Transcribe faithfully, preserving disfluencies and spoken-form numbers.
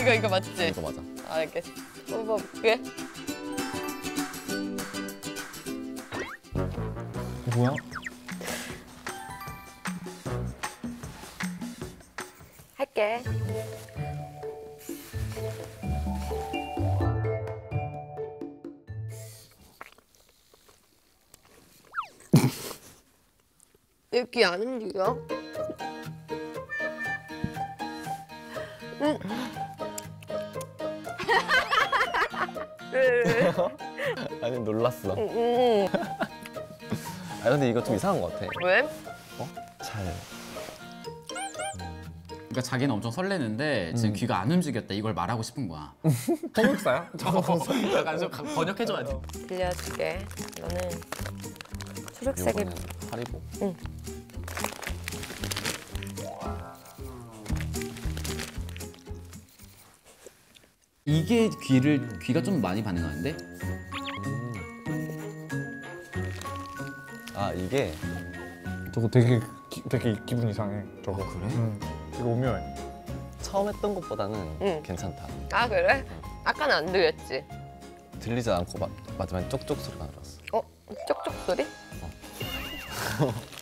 이거 이거 맞지? 이거 맞아. 알겠어. 뽑아볼게. 뭐야? 할게. 내 귀 안 움직여? 응. 아니 놀랐어. 응, 응. 아 근데 이거 좀 이상한 것 같아. 왜? 어? 잘. 그러니까 자기는 엄청 설레는데 지금 음. 귀가 안 움직였다 이걸 말하고 싶은 거야. 통역사야? 약간 좀 번역해줘야지. 빌려줄게. 너는 초록색을. 요거는 하리보. 응. 이게 귀를 귀가 좀 많이 반응하는데? 아 이게 저거 되게 기, 되게 기분 이상해. 저거. 아, 그래? 응. 되게 오묘해. 처음 했던 것보다는 응. 괜찮다. 아 그래? 아까는 안 들렸지? 들리지 않고 마, 마지막에 쪽쪽 소리가 들었어. 어? 쪽쪽 소리?